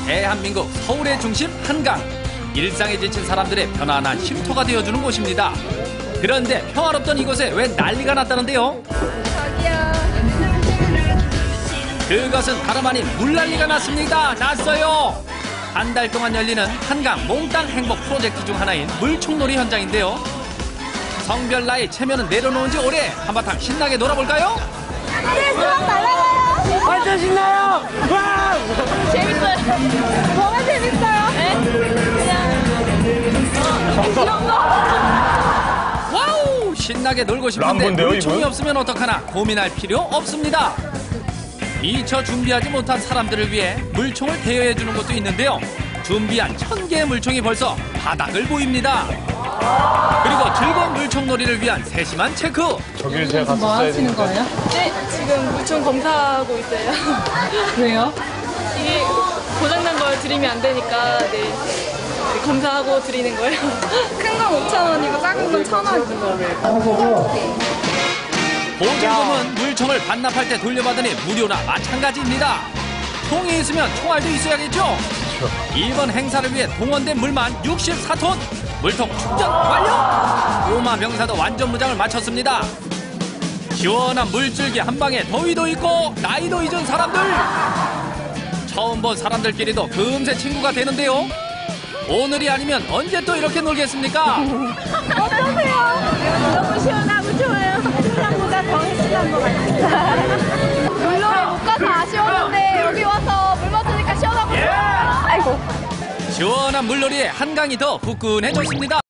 대한민국 서울의 중심 한강. 일상에 지친 사람들의 편안한 쉼터가 되어주는 곳입니다. 그런데 평화롭던 이곳에 왜 난리가 났다는데요? 저기요. 그것은 다름 아닌 물난리가 났습니다. 났어요. 한 달 동안 열리는 한강 몽땅 행복 프로젝트 중 하나인 물총놀이 현장인데요. 성별 나이 체면은 내려놓은 지 오래. 한바탕 신나게 놀아볼까요? 네, 수박 날아가요. 완전 신나요! 와! 재밌어요. 뭐가 재밌어요? 네? 그냥 와우! 신나게 놀고 싶은데 람보인데요, 물총이 이분? 없으면 어떡하나 고민할 필요 없습니다. 미처 준비하지 못한 사람들을 위해 물총을 대여해주는 곳도 있는데요. 준비한 1000개의 물총이 벌써 바닥을 보입니다. 그리고 즐거운 물총놀이를 위한 세심한 체크. 저기를 제가 갔었어야 되는데. 네, 지금 물총 검사하고 있어요. 왜요? 이게 고장난 걸 드리면 안 되니까, 네, 검사하고 드리는 거예요. 큰 건 5,000원이고 작은 건 1,000원. 보증금은 물총을 반납할 때 돌려받으니 무료나 마찬가지입니다. 총이 있으면 총알도 있어야겠죠? 이번 행사를 위해 동원된 물만 64톤. 물통 충전 완료! 꼬마 병사도 완전 무장을 마쳤습니다. 시원한 물줄기 한 방에 더위도 있고 나이도 잊은 사람들. 처음 본 사람들끼리도 금세 친구가 되는데요. 오늘이 아니면 언제 또 이렇게 놀겠습니까? 어떠세요? 너무 시원하고 좋아요. 생각보다 더 신난 것 같아요. 물놀이 못 가서 아쉬웠는데 여기 와서 물 맞으니까 시원하고 좋아요. 아이고. 시원한 물놀이에 한강이 더 후끈해졌습니다.